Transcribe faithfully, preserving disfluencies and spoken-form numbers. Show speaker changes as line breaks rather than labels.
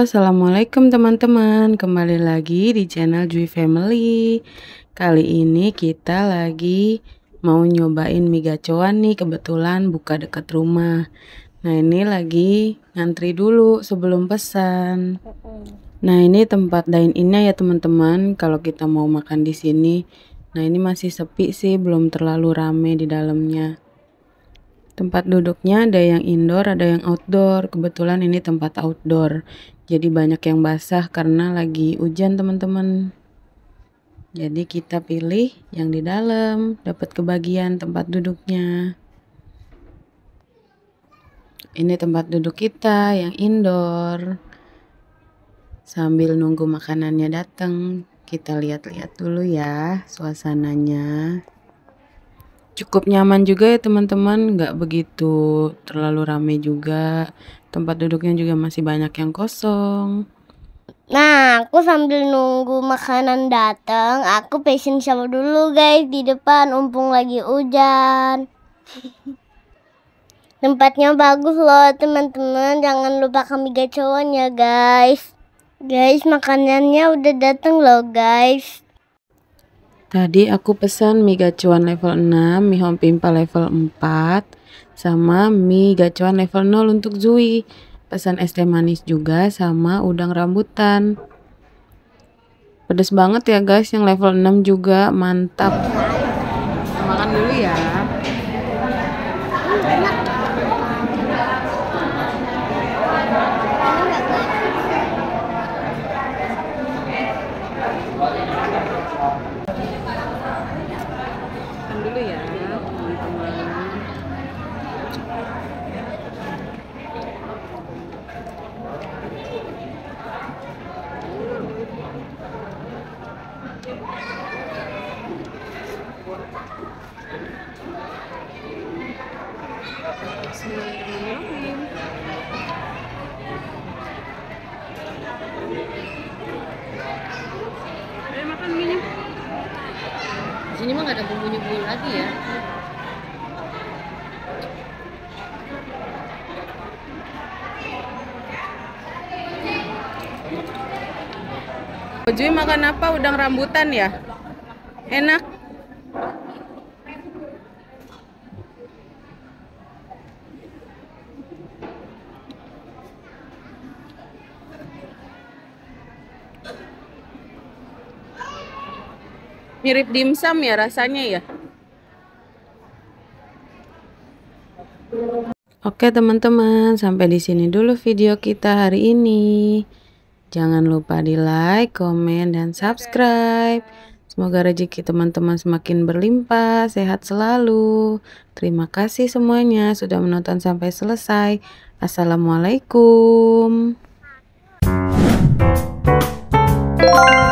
Assalamualaikum teman-teman. Kembali lagi di channel Jui Family. Kali ini kita lagi mau nyobain mie gacoan nih. Kebetulan buka dekat rumah. Nah ini lagi ngantri dulu sebelum pesan. Nah ini tempat dine-innya ya teman-teman. Kalau kita mau makan di sini. Nah ini masih sepi sih, belum terlalu rame di dalamnya. Tempat duduknya ada yang indoor, ada yang outdoor. Kebetulan ini tempat outdoor. Jadi banyak yang basah karena lagi hujan teman-teman. Jadi kita pilih yang di dalam, dapat kebagian tempat duduknya. Ini tempat duduk kita yang indoor. Sambil nunggu makanannya datang, kita lihat-lihat dulu ya suasananya. Cukup nyaman juga ya teman-teman, nggak begitu terlalu ramai juga. Tempat duduknya juga masih banyak yang kosong.
Nah, aku sambil nunggu makanan datang, aku passion shower dulu guys di depan, mumpung lagi hujan. Tempatnya bagus loh teman-teman, jangan lupa kami gacoan ya guys. Guys, makanannya udah datang loh guys.
Tadi aku pesan mie gacoan level enam, mie home pimpa level empat, sama mie gacoan level nol untuk Zui. Pesan es teh manis juga sama udang rambutan. Pedes banget ya guys, yang level enam juga mantap. Kita makan dulu ya. Makan dulu ya teman-teman. Bismillahirrahmanirrahim. Ayo makan mie. Di sini mah nggak ada bumbunya bumbu lagi ya. Jui makan apa? Udang rambutan ya? Enak. Mirip dimsum ya rasanya ya. Oke teman-teman, sampai di sini dulu video kita hari ini. Jangan lupa di like, komen, dan subscribe. Semoga rezeki teman-teman semakin berlimpah, sehat selalu. Terima kasih semuanya sudah menonton sampai selesai. Assalamualaikum.